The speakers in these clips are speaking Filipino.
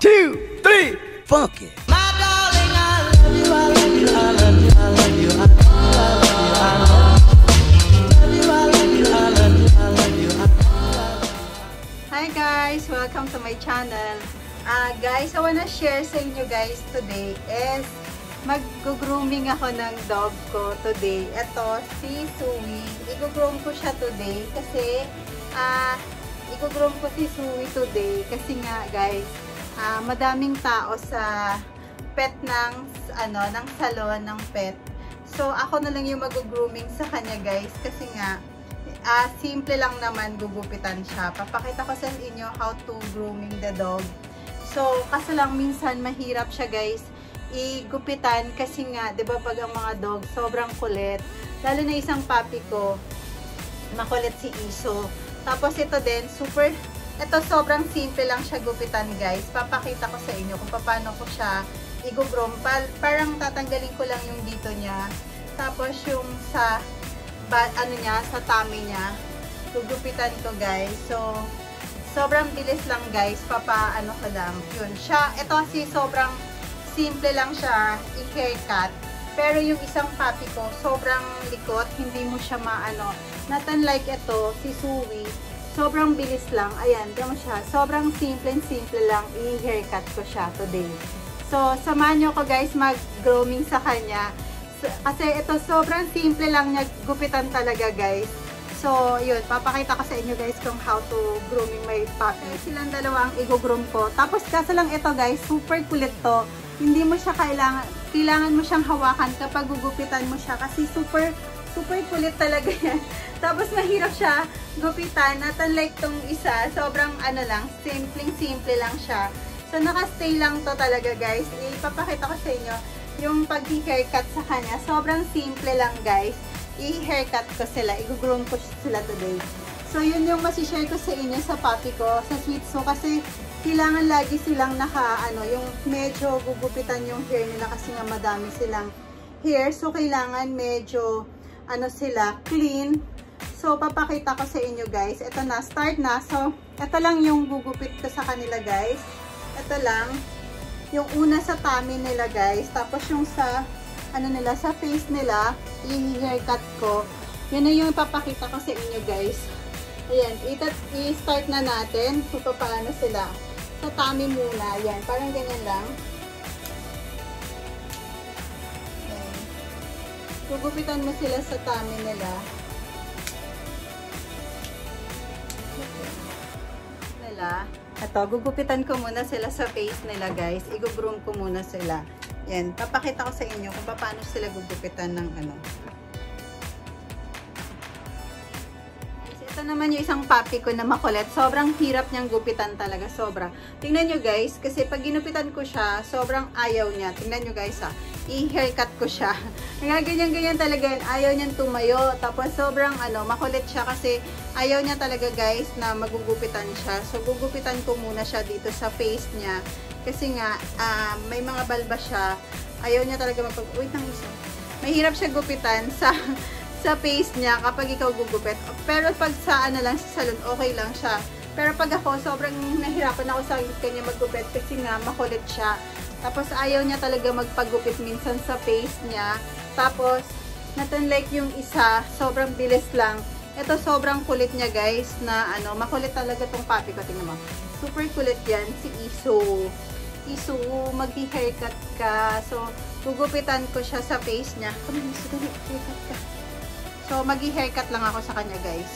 2, 3, funky. My darling, I love you, I love you, I love you, I love you, I love you, I love you, I love you, I love you, I love you, I love you. Hi guys! Welcome to my channel. Guys, I wanna share sa inyo guys today is mag-grooming ako ng dog ko today. Ito, si Suey. I-groom ko siya today kasi i-groom ko si Suey today kasi nga guys, madaming tao sa pet ng salon ng pet. So ako na lang yung mag-grooming sa kanya guys kasi nga simple lang naman gugupitan siya. Papakita ko sa inyo how to grooming the dog. So kasi lang minsan mahirap siya guys igupitan kasi nga 'di ba pag ang mga dog sobrang kulit. Lalo na isang puppy ko, makulit si Iso. Tapos ito din ito sobrang simple lang siya gupitan guys. Papakita ko sa inyo kung paano ko siya i-groom. Parang tatanggalin ko lang yung dito niya. Tapos yung sa sa tummy niya, gugupitan ko guys. So sobrang bilis lang guys. Papaano ko lang. Yun siya. Ito kasi sobrang simple lang siya i-haircut. Pero yung isang puppy ko, sobrang likot. Hindi mo siya maano. Not unlike ito, si Suey. Sobrang bilis lang. Ayan, diyan mo siya. Sobrang simple lang i-haircut ko siya today. So, samahan nyo ko guys mag-grooming sa kanya. Kasi ito sobrang simple lang niya gupitan talaga guys. So, yun. Papakita ko sa inyo guys kung how to grooming my puppy. Silang dalawa ang i-groom ko. Tapos kasi lang ito guys, super kulit to. Hindi mo siya kailangan mo siyang hawakan kapag gugupitan mo siya. Kasi super kulit talaga yan. Tapos mahirap siya gupitan. Not unlike tong isa, sobrang lang, simple lang siya. So naka-stay lang to talaga guys. Ipapakita ko sa inyo yung pag-haircut sa kanya. Sobrang simple lang guys. I-haircut ko sila. I-groom ko sila today. So yun yung masishare ko sa inyo sa puppy ko, sa Shih Tzu. Kasi kailangan lagi silang yung medyo gugupitan yung hair nila kasi nga madami silang hair. So kailangan medyo sila clean. So papakita ko sa inyo guys. Ito na, start na. So ito lang yung gugupit ko sa kanila guys. Ito lang yung una sa tummy nila guys. Tapos yung sa nila, sa face nila, i-haircut ko. Yun na yung ipapakita ko sa inyo guys. Ayan, i-start na natin kung paano sila. Sa tummy muna. Ayan, parang ganyan lang. Gugupitan mo sila sa tummy nila. Ito, gugupitan ko muna sila sa face nila guys. I-groom ko muna sila. Yan, papakita ko sa inyo kung paano sila gugupitan ng Ito naman yung isang puppy ko na makulit. Sobrang hirap niyang gupitan talaga. Sobra. Tingnan nyo guys, kasi pag ginupitan ko siya, sobrang ayaw niya. Tingnan nyo guys i-haircut ko siya. Ganyan-ganyan talaga yun. Ayaw niyang tumayo. Tapos sobrang makulit siya kasi ayaw niya talaga guys na magugupitan siya. So gugupitan ko muna siya dito sa face niya. Kasi nga, may mga balba siya. Ayaw niya talaga wait lang isa. Mahirap siya gupitan sa face niya kapag ikaw gugupit. Pero pag sa sa salon, okay lang siya. Pero pag ako, sobrang nahirapan ako sa kanya maggupit kasi nga makulit siya. Tapos ayaw niya talaga magpagupit minsan sa face niya. Tapos, not unlike yung isa, sobrang bilis lang. Ito sobrang kulit niya guys na makulit talaga tong puppy ko. Tingnan mo. Super kulit yan si Iso. Iso, mag-haircut ka. So, gugupitan ko siya sa face niya. Come on, Iso, dali, haircut ka. So, mag-haircut lang ako sa kanya guys.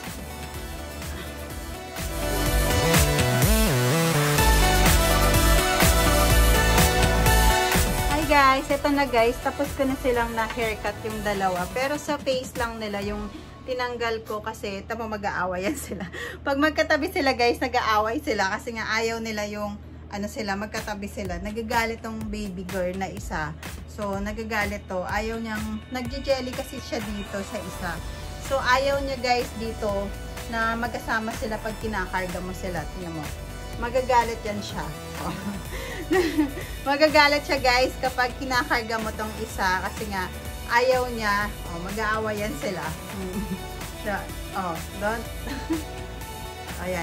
Hi guys, ito na guys. Tapos ko na silang na-haircut yung dalawa. Pero sa face lang nila yung tinanggal ko kasi tamo mag-aaway yan sila. Pag magkatabi sila guys, nag-aaway sila kasi nga ayaw nila yung magkatabi sila. Nagagalit tong baby girl na isa. So, nagagalit to. Ayaw niyang, nagje-jelly kasi siya dito sa isa. So, ayaw niya guys dito na magkasama sila pag kinakarga mo sila. Tingnan mo. Magagalit yan siya. Oh. Magagalit siya guys kapag kinakarga mo tong isa kasi nga ayaw niya. Oh, mag-aawayan sila. So, don't. Ayan.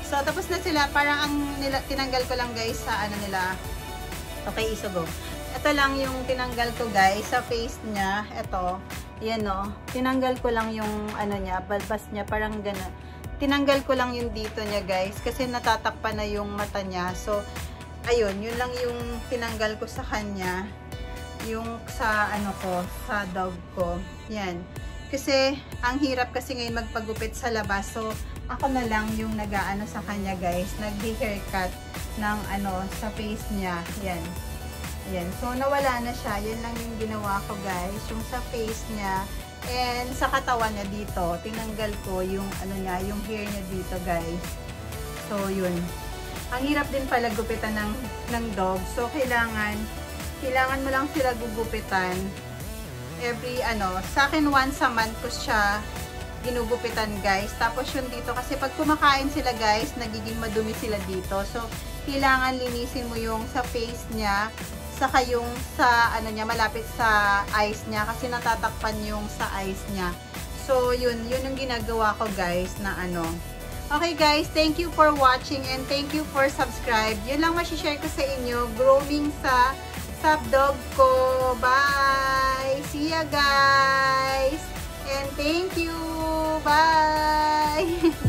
So, tapos na sila. Parang ang tinanggal ko lang guys sa ano nila. Okay, isugo. Ito lang yung tinanggal ko guys sa face niya. Ito. Yan o. Tinanggal ko lang yung ano niya, balbas niya. Parang gano'n. Tinanggal ko lang yung dito niya guys. Kasi natatakpan na yung mata niya. So, ayun. Yun lang yung tinanggal ko sa kanya. Yung sa ano ko, sa dog ko. Yan. Kasi, ang hirap kasi ngayon magpagupit sa labas. So, ako na lang yung nag-aano sa kanya guys. Nag-haircut ng ano, sa face niya. Yan. Yan. So, nawala na siya. Yan lang yung ginawa ko guys. Yung sa face niya. And sa katawan niya dito. Tinanggal ko yung ano niya, yung hair niya dito guys. So, yun. Ang hirap din pala gupitan ng dog. So, kailangan mo lang sila gugupitan. Every ano, sa akin once a month ko siya ginugupitan guys. Tapos yun dito kasi pag kumakain sila guys, nagiging madumi sila dito. So, kailangan linisin mo yung sa face niya, saka yung sa ano niya, malapit sa eyes niya kasi natatakpan yung sa eyes niya. So, yun yung ginagawa ko guys na ano. Okay guys, thank you for watching and thank you for subscribe. Yun lang masishare ko sa inyo, grooming sa dog ko. Bye! See ya guys! And thank you! Bye!